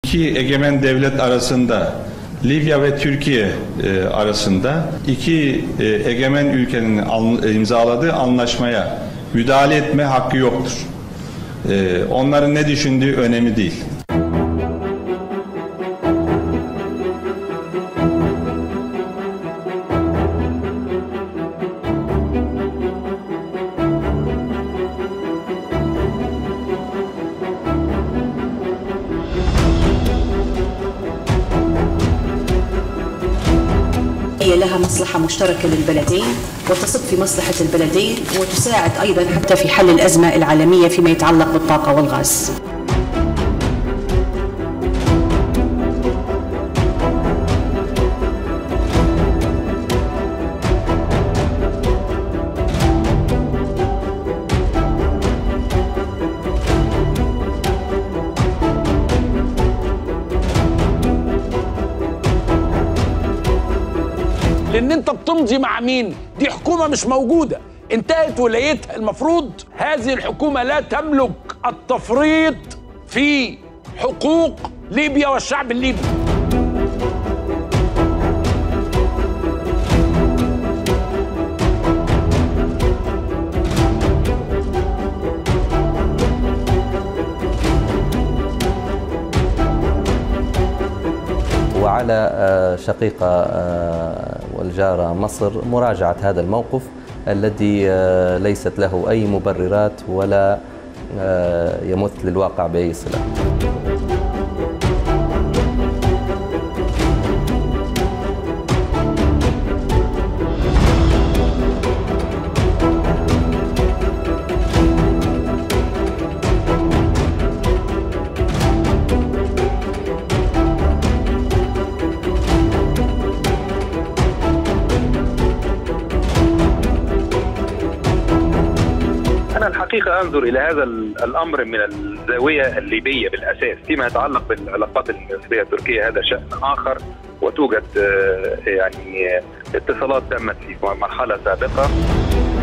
İki egemen devlet arasında, Libya ve Türkiye arasında iki egemen ülkenin imzaladığı anlaşmaya müdahale etme hakkı yoktur. Onların ne düşündüğü önemli değil. هي لها مصلحة مشتركة للبلدين وتصب في مصلحة البلدين وتساعد أيضا حتى في حل الأزمة العالمية فيما يتعلق بالطاقة والغاز. لان انت بتمضي مع مين؟ دي حكومه مش موجوده، انتهت ولايتها. المفروض هذه الحكومه لا تملك التفريط في حقوق ليبيا والشعب الليبي. وعلى شقيقة والجارة مصر مراجعة هذا الموقف الذي ليست له أي مبررات ولا يمت للواقع بأي صلة. أنا الحقيقة أنظر إلى هذا الأمر من الزاوية الليبية بالأساس. فيما يتعلق بالعلاقات المصرية التركية هذا شأن آخر، وتوجد يعني اتصالات تمت في مرحلة سابقة.